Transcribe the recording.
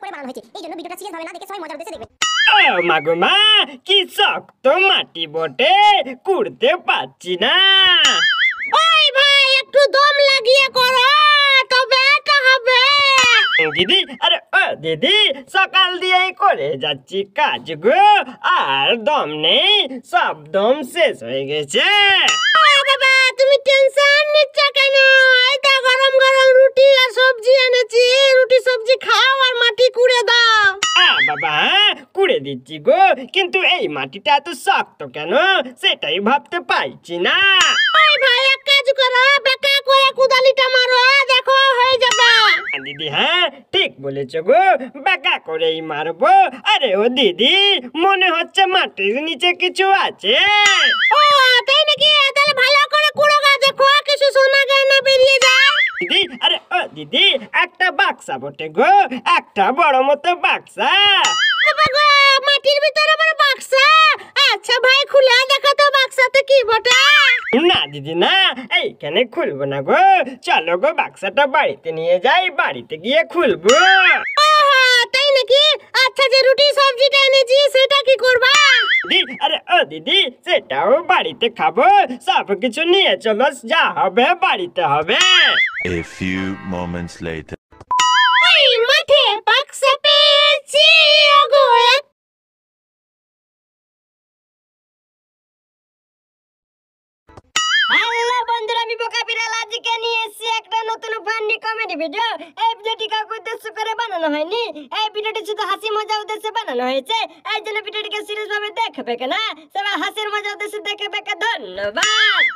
করে বানানো হয়েছে। এইজন্য ভিডিওটা সিরিয়াস ভাবে না দেখে সবাই মজা করতে দেখবেন। ও মাগো মা, কি শক্ত মাটি বটে, কুড়তে পারছি না। ওই ভাই একটু দম লাগিয়ে করো তবে এটা হবে। দিদি, আরে ও দিদি, সকাল দিয়েই করে যাচ্ছি কাজ গো, আর দম নেই, সব দম শেষ হয়ে গেছে। বাবা তুমি টেনশন নিচ্ছ কেন? এই তো গরম গরম রুটি আর সবজি এনেছি, রুটি সবজি খাও আর মাটি কুড়ে দাও। বাবা হ্যাঁ, কুড়ে দিচ্ছি গো, কিন্তু এই মাটিটা এত শক্ত কেন সেটাই ভাবতে পারছি না। ওই ভাই এক কাজ করো, বেকা করে কুদালিটা মারো, দেখো হয়ে যাবে। দিদি হ্যাঁ ঠিক বলেছো গো, বেকা করেই মারবো। আরে ও দিদি, মনে হচ্ছে মাটির নিচে কিছু আছে। ও তাই নাকি? তাহলে ভালো করে কুড়ো গা, দেখো কিছু সোনা গয়না বেরিয়ে যায়। দিদি, আরে ও দিদি, একটা বাক্সা বটে গো, একটা বড় মতো বাক্সা। বাবা গো, মাটির ভিতরে আবার বাক্সা? আচ্ছা ভাই খুলে দেখো তো বাক্সাতে কি বটে। না দিদি না, এইখানে খুলবো না গো, চলো গো বাক্সাটা বাড়িতে নিয়ে যাই, বাড়িতে গিয়ে খুলবো। তাই নাকি? আচ্ছা যে রুটি সবজিটা এনেছি সেটা কি করবা? দিদি, আরে ও দিদি, সেটাও বাড়িতে খাবো, সব কিছু নিয়ে চলো, যা হবে বাড়িতে হবে। A few moments later. ওই মাঠে বাক্সা পেয়েছি ওগো। হ্যালো বন্ধুরা, আমি বোকা বিড়াল আজকে নিয়ে এসেছি একটা নতুন ফানি কমেডি ভিডিও। এই ভিডিওটি কাউকে উদ্দেশ্য করে বানানো হয়নি, এই ভিডিওটি শুধু হাসি মজা উদ্দেশ্যে বানানো হয়েছে। এই জন্য ভিডিওটিকে সিরিয়াস ভাবে দেখবে না, সবাই হাসির মজা উদ্দেশ্যে দেখবে। ধন্যবাদ।